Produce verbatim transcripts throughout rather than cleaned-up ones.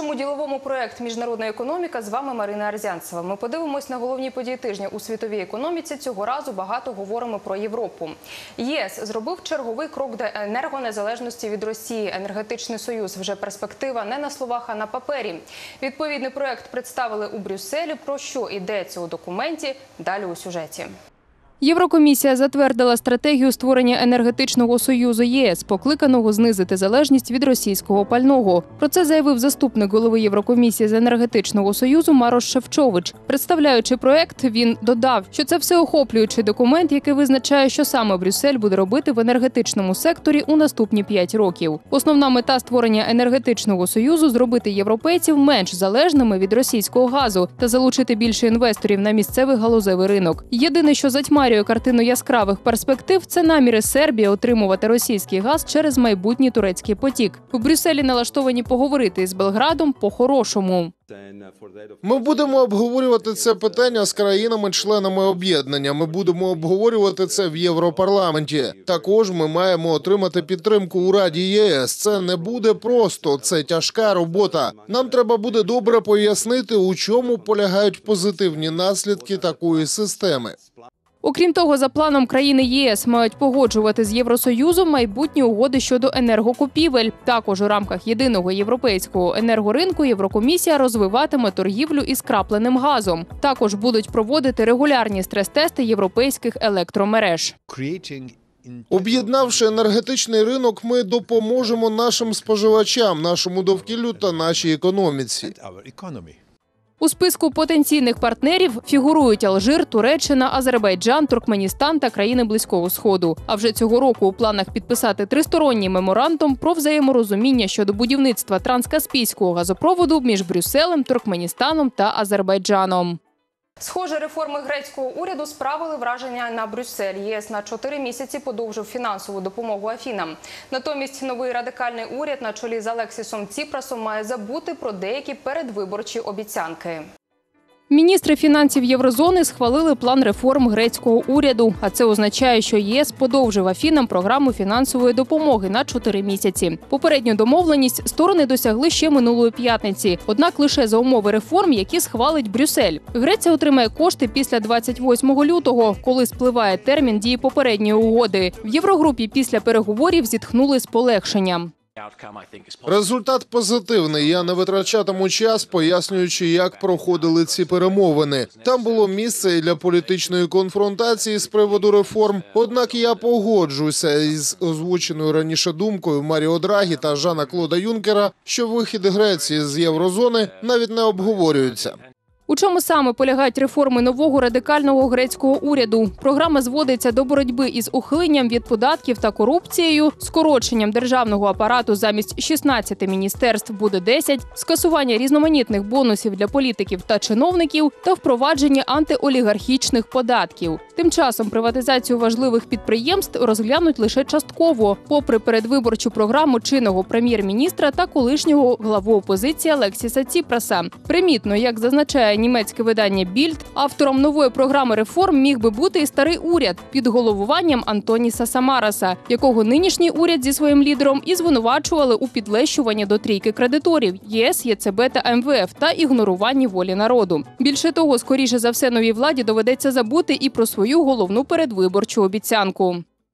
нашому діловому проєкт «Міжнародна економіка» з вами Марина Арзянцева. Ми подивимось на головні події тижня у світовій економіці. Цього разу багато говоримо про Європу. ЄС зробив черговий крок до енергонезалежності від Росії. Енергетичний союз вже перспектива не на словах, а на папері. Відповідний проєкт представили у Брюсселі. Про що йдеться у документі? Далі у сюжеті. Єврокомісія затвердила стратегію створення енергетичного союзу ЄС, покликаного знизити залежність від російського пального. Про це заявив заступник голови Єврокомісії з енергетичного союзу Марош Шефчович. Представляючи проект, він додав, що це всеохоплюючий документ, який визначає, що саме Брюссель буде робити в енергетичному секторі у наступні п'ять років. Основна мета створення енергетичного союзу – зробити європейців менш залежними від російського газу та залучити більше інвесторів на місцевий галузевий ринок. Єдине, що затьмарює картину яскравих перспектив – це наміри Сербії отримувати російський газ через майбутній турецький потік. У Брюсселі налаштовані поговорити із Белградом по-хорошому. Ми будемо обговорювати це питання з країнами-членами об'єднання. Ми будемо обговорювати це в Європарламенті. Також ми маємо отримати підтримку у Раді ЄС. Це не буде просто, це тяжка робота. Нам треба буде добре пояснити, у чому полягають позитивні наслідки такої системи. Окрім того, за планом країни ЄС мають погоджувати з Євросоюзом майбутні угоди щодо енергокупівель. Також у рамках єдиного європейського енергоринку Єврокомісія розвиватиме торгівлю із крапленим газом. Також будуть проводити регулярні стрес-тести європейських електромереж. Об'єднавши енергетичний ринок, ми допоможемо нашим споживачам, нашому довкіллю та нашій економіці. У списку потенційних партнерів фігурують Алжир, Туреччина, Азербайджан, Туркменістан та країни Близького Сходу. А вже цього року у планах підписати тристоронній меморандум про взаєморозуміння щодо будівництва транскаспійського газопроводу між Брюсселем, Туркменістаном та Азербайджаном. Схоже, реформи грецького уряду справили враження на Брюссель. ЄС на чотири місяці подовжив фінансову допомогу Афінам. Натомість новий радикальний уряд на чолі з Алексісом Ціпрасом має забути про деякі передвиборчі обіцянки. Міністри фінансів Єврозони схвалили план реформ грецького уряду. А це означає, що ЄС подовжив Афінам програму фінансової допомоги на чотири місяці. Попередню домовленість сторони досягли ще минулої п'ятниці. Однак лише за умови реформ, які схвалить Брюссель. Греція отримає кошти після двадцять восьмого лютого, коли спливає термін дії попередньої угоди. В Єврогрупі після переговорів зітхнули з полегшенням. Результат позитивний. Я не витрачатиму час, пояснюючи, як проходили ці перемовини. Там було місце і для політичної конфронтації з приводу реформ. Однак я погоджуся із озвученою раніше думкою Маріо Драгі та Жана-Клода Юнкера, що вихід Греції з Єврозони навіть не обговорюється. У чому саме полягають реформи нового радикального грецького уряду? Програма зводиться до боротьби із ухиленням від податків та корупцією, скороченням державного апарату замість шістнадцяти міністерств буде десять, скасування різноманітних бонусів для політиків та чиновників та впровадження антиолігархічних податків. Тим часом приватизацію важливих підприємств розглянуть лише частково, попри передвиборчу програму чинного прем'єр-міністра та колишнього главу опозиції Алексіса Ціпраса. Примітно, як зазначає німецьке видання «Більд», автором нової програми реформ міг би бути і старий уряд під головуванням Антоніса Самараса, якого нинішній уряд зі своїм лідером і звинувачували у підлещуванні до трійки кредиторів – ЄС, ЄЦБ та ем ве еф та ігноруванні волі народу. Більше того, скоріше за все, новій владі доведеться забути і про свою головну передвиборчу обіцянку.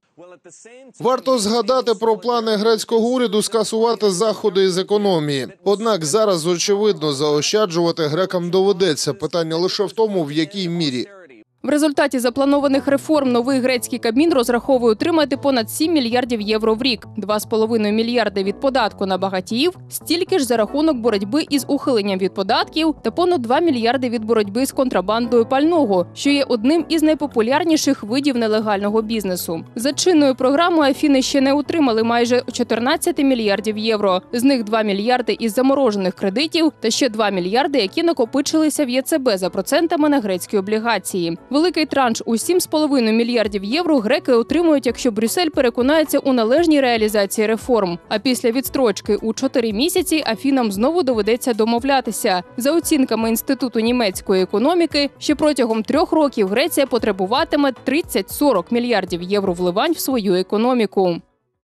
Варто згадати про плани грецького уряду скасувати заходи із економії. Однак зараз, очевидно, заощаджувати грекам доведеться. Питання лише в тому, в якій мірі. В результаті запланованих реформ новий грецький Кабмін розраховує отримати понад сім мільярдів євро в рік, два з половиною мільярди від податку на багатіїв, стільки ж за рахунок боротьби із ухиленням від податків та понад два мільярди від боротьби з контрабандою пального, що є одним із найпопулярніших видів нелегального бізнесу. За чинною програмою Афіни ще не отримали майже чотирнадцять мільярдів євро, з них два мільярди із заморожених кредитів та ще два мільярди, які накопичилися в ЄЦБ за процентами на грецькі облігації. Великий транш у сім з половиною мільярдів євро греки отримують, якщо Брюссель переконається у належній реалізації реформ. А після відстрочки у чотири місяці Афінам знову доведеться домовлятися. За оцінками Інституту німецької економіки, ще протягом трьох років Греція потребуватиме тридцять-сорок мільярдів євро вливань в свою економіку.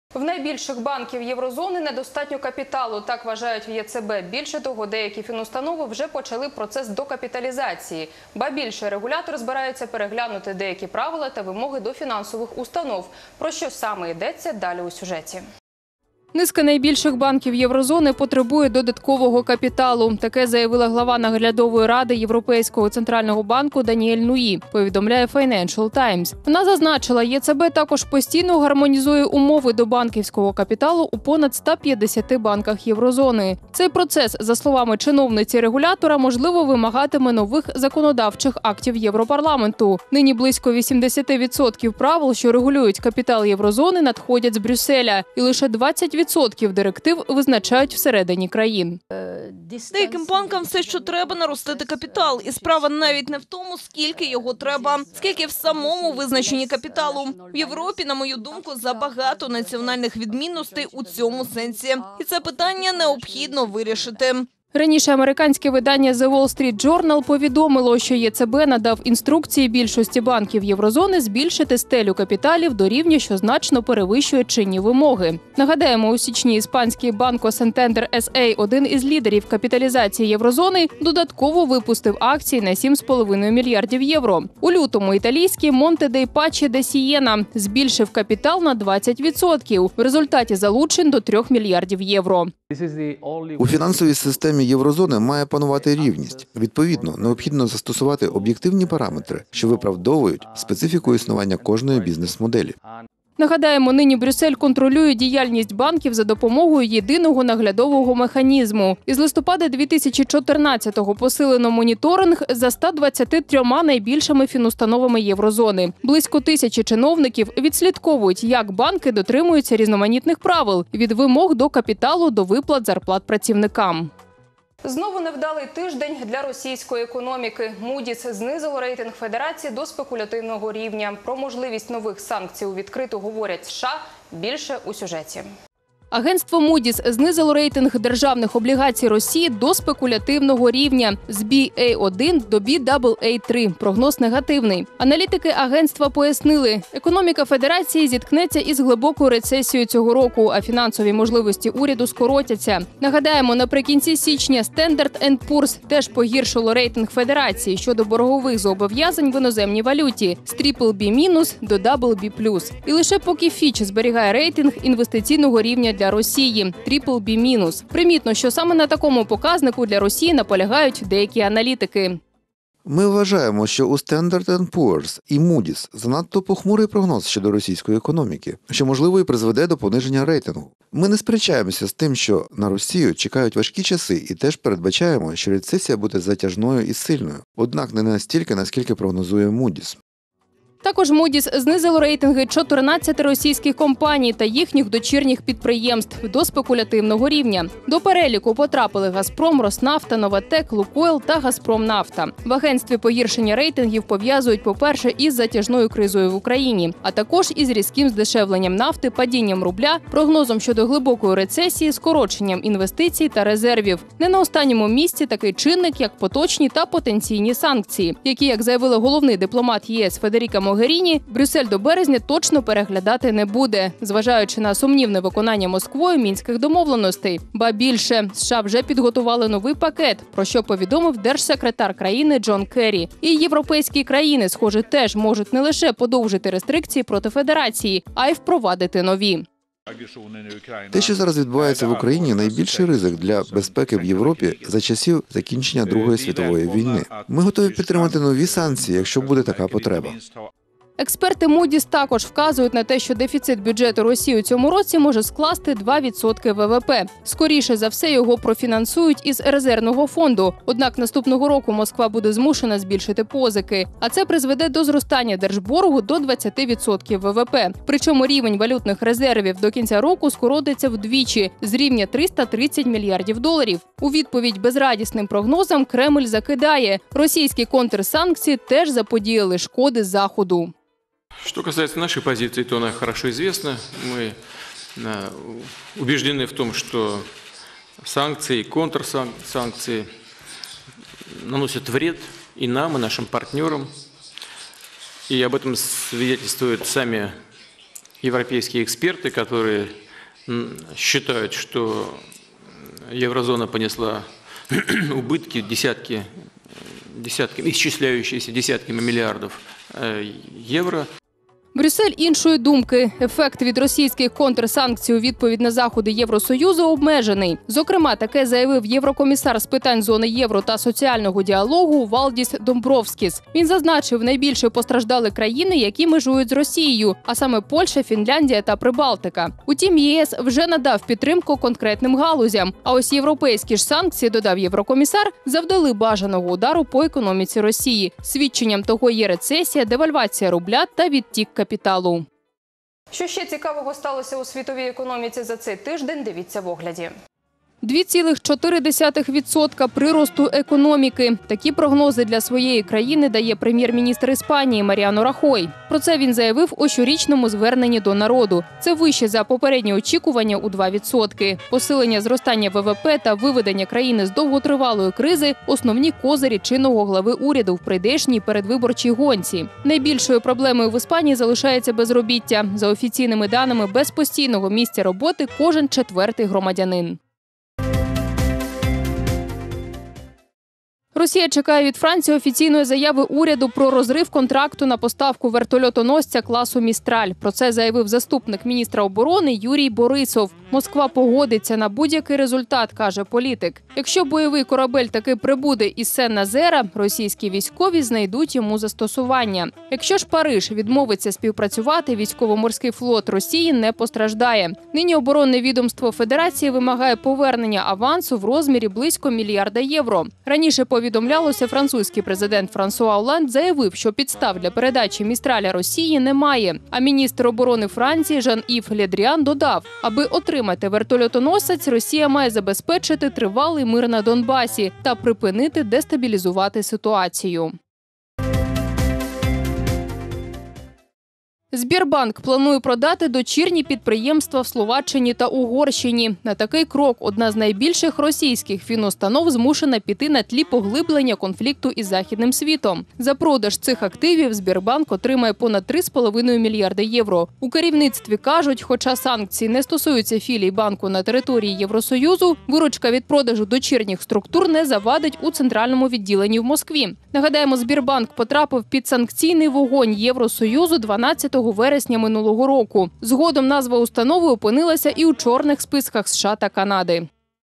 В найбільших банків єврозони недостатньо капіталу, так вважають в ЄЦБ. Більше того, деякі фінустанови вже почали процес докапіталізації. Ба більше, регулятор збирається переглянути деякі правила та вимоги до фінансових установ. Про що саме йдеться далі у сюжеті. Низка найбільших банків єврозони потребує додаткового капіталу. Таке заявила глава наглядової ради Європейського центрального банку Даніель Нуї, повідомляє Financial Times. Вона зазначила, ЄЦБ також постійно гармонізує умови до банківського капіталу у понад ста п'ятдесяти банках єврозони. Цей процес, за словами чиновниці регулятора, можливо вимагатиме нових законодавчих актів Європарламенту. Нині близько вісімдесят відсотків правил, що регулюють капітал єврозони, надходять з Брюсселя, і лише двадцять відсотків директив визначають всередині країн. Деяким банкам все, що треба, наростити капітал. І справа навіть не в тому, скільки його треба, скільки в самому визначенні капіталу. В Європі, на мою думку, забагато національних відмінностей у цьому сенсі. І це питання необхідно вирішити. Раніше американське видання The Wall Street Journal повідомило, що ЄЦБ надав інструкції більшості банків єврозони збільшити стелю капіталів до рівня, що значно перевищує чинні вимоги. Нагадаємо, у січні іспанський Banco Santander ес ей, один із лідерів капіталізації єврозони, додатково випустив акції на сім з половиною мільярдів євро. У лютому італійський Monte dei Paschi de Siena збільшив капітал на двадцять відсотків. В результаті залучень до трьох мільярдів євро. У фінансовій системі єврозони має панувати рівність. Відповідно, необхідно застосувати об'єктивні параметри, що виправдовують специфіку існування кожної бізнес-моделі. Нагадаємо, нині Брюссель контролює діяльність банків за допомогою єдиного наглядового механізму. Із листопада дві тисячі чотирнадцятого посилено моніторинг за ста двадцятьма трьома найбільшими фінустановами єврозони. Близько тисячі чиновників відслідковують, як банки дотримуються різноманітних правил – від вимог до капіталу до виплат зарплат працівникам. Знову невдалий тиждень для російської економіки. Moody's знизило рейтинг Федерації до спекулятивного рівня. Про можливість нових санкцій у відкрито говорять США. Більше у сюжеті. Агентство Moody's знизило рейтинг державних облігацій Росії до спекулятивного рівня з бі ей один до бі дабл ей три. Прогноз негативний. Аналітики агентства пояснили, економіка Федерації зіткнеться із глибокою рецесією цього року, а фінансові можливості уряду скоротяться. Нагадаємо, наприкінці січня Standard енд Poor's теж погіршило рейтинг Федерації щодо боргових зобов'язань в іноземній валюті з трипл бі мінус до дабл бі плюс. І лише поки Fitch зберігає рейтинг інвестиційного рівня для Росії – трипл бі мінус. Примітно, що саме на такому показнику для Росії наполягають деякі аналітики. Ми вважаємо, що у Standard енд Poor's і Moody's занадто похмурий прогноз щодо російської економіки, що, можливо, і призведе до пониження рейтингу. Ми не сперечаємося з тим, що на Росію чекають важкі часи і теж передбачаємо, що рецесія буде затяжною і сильною. Однак не настільки, наскільки прогнозує Moody's. Також Moody's знизило рейтинги чотирнадцяти російських компаній та їхніх дочірніх підприємств до спекулятивного рівня. До переліку потрапили «Газпром», «Роснафта», «Новатек», «Лукойл» та «Газпромнафта». В агентстві погіршення рейтингів пов'язують, по-перше, із затяжною кризою в Україні, а також із різким здешевленням нафти, падінням рубля, прогнозом щодо глибокої рецесії, скороченням інвестицій та резервів. Не на останньому місці такий чинник, як поточні та потенційні санкції, які, як заявила головний дипломат ЄС Федеріка Могеріні, Брюссель до березня точно переглядати не буде, зважаючи на сумнівне виконання Москвою мінських домовленостей. Ба більше, США вже підготували новий пакет, про що повідомив держсекретар країни Джон Керрі. І європейські країни, схоже, теж можуть не лише подовжити рестрикції проти Федерації, а й впровадити нові. Те, що зараз відбувається в Україні, найбільший ризик для безпеки в Європі за часів закінчення Другої світової війни. Ми готові підтримати нові санкції, якщо буде така потреба. Експерти Moody's також вказують на те, що дефіцит бюджету Росії у цьому році може скласти два відсотки ВВП. Скоріше за все, його профінансують із резервного фонду. Однак наступного року Москва буде змушена збільшити позики. А це призведе до зростання держборгу до двадцяти відсотків ВВП. Причому рівень валютних резервів до кінця року скоротиться вдвічі – з рівня триста тридцять мільярдів доларів. У відповідь безрадісним прогнозам Кремль закидає – російські контрсанкції теж заподіяли шкоди Заходу. Что касается нашей позиции, то она хорошо известна. Мы убеждены в том, что санкции и контрсанкции наносят вред и нам, и нашим партнерам. И об этом свидетельствуют сами европейские эксперты, которые м, считают, что еврозона понесла убытки десятки, десятки, исчисляющиеся десятками миллиардов э, евро. Брюссель іншої думки. Ефект від російських контрсанкцій у відповідь на заходи Євросоюзу обмежений. Зокрема, таке заявив єврокомісар з питань зони євро та соціального діалогу Валдіс Домбровскіс. Він зазначив, найбільше постраждали країни, які межують з Росією, а саме Польща, Фінляндія та Прибалтика. Утім, ЄС вже надав підтримку конкретним галузям. А ось європейські ж санкції, додав єврокомісар, завдали бажаного удару по економіці Росії. Свідченням того є рецесія, девальвація рубля та відтік капіталу. Що ще цікавого сталося у світовій економіці за цей тиждень, дивіться в огляді. два цілих чотири десятих відсотка приросту економіки. Такі прогнози для своєї країни дає прем'єр-міністр Іспанії Маріано Рахой. Про це він заявив у щорічному зверненні до народу. Це вище за попередні очікування у два відсотки. Посилення зростання ВВП та виведення країни з довготривалої кризи – основні козирі чинного глави уряду в прийдешній передвиборчій гонці. Найбільшою проблемою в Іспанії залишається безробіття. За офіційними даними, без постійного місця роботи кожен четвертий громадянин. Росія чекає від Франції офіційної заяви уряду про розрив контракту на поставку вертольотоносця класу «Містраль». Про це заявив заступник міністра оборони Юрій Борисов. Москва погодиться на будь-який результат, каже політик. Якщо бойовий корабель таки прибуде із Сен-Назера, російські військові знайдуть йому застосування. Якщо ж Париж відмовиться співпрацювати, військово-морський флот Росії не постраждає. Нині оборонне відомство Федерації вимагає повернення авансу в розмірі близько мільярда євро. Раніше повідомлялося, французький президент Франсуа Оланд заявив, що підстав для передачі «Містраля» Росії немає. А міністр оборони Франції Жан-Ів Ле-Дріан додав, аби отримати вертольотоносець, Росія має забезпечити тривалий мир на Донбасі та припинити дестабілізувати ситуацію. Сбербанк планує продати дочірні підприємства в Словаччині та Угорщині. На такий крок одна з найбільших російських фінустанов змушена піти на тлі поглиблення конфлікту із Західним світом. За продаж цих активів Сбербанк отримає понад три з половиною мільярди євро. У керівництві кажуть, хоча санкції не стосуються філій банку на території Євросоюзу, виручка від продажу дочірніх структур не завадить у центральному відділенні в Москві. Нагадаємо, Сбербанк потрапив під санкційний вогонь Євросоюзу дванадцятого вересня минулого року. Згодом назва установи опинилася і у чорних списках США та Канади.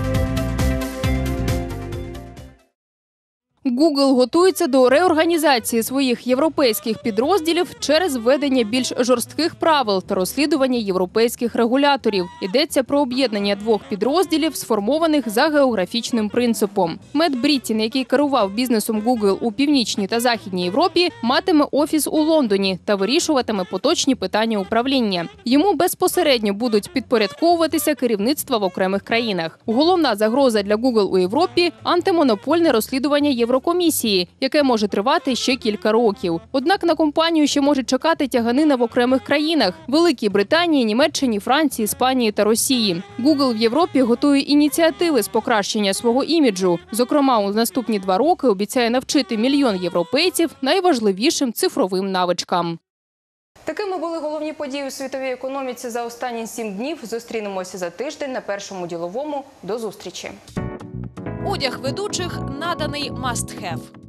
Google готується до реорганізації своїх європейських підрозділів через введення більш жорстких правил та розслідування європейських регуляторів. Йдеться про об'єднання двох підрозділів, сформованих за географічним принципом. Мет Бріттін, який керував бізнесом Google у Північній та Західній Європі, матиме офіс у Лондоні та вирішуватиме поточні питання управління. Йому безпосередньо будуть підпорядковуватися керівництва в окремих країнах. Головна загроза для Google у Європі – антимонопольне розслідування Європейської комісії, яке може тривати ще кілька років. Однак на компанію ще може чекати тяганина в окремих країнах – Великій Британії, Німеччині, Франції, Іспанії та Росії. Google в Європі готує ініціативи з покращення свого іміджу. Зокрема, у наступні два роки обіцяє навчити мільйон європейців найважливішим цифровим навичкам. Такими були головні події у світовій економіці за останні сім днів. Зустрінемося за тиждень на Першому діловому. До зустрічі. Одяг ведучих наданий must have.